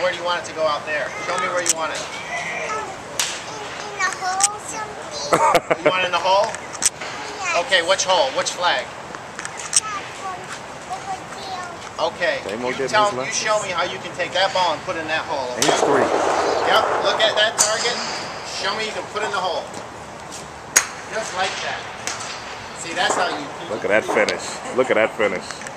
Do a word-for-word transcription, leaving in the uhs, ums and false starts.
Where do you want it to go out there? Show me where you want it. In the hole something. You want it in the hole? Yes. Okay, which hole? Which flag? Okay, you tell you show me how you can take that ball and put it in that hole. Okay? He's three. Yep, look at that target. Show me you can put it in the hole. Just like that. See, that's how you... Look at that finish. Look at that finish.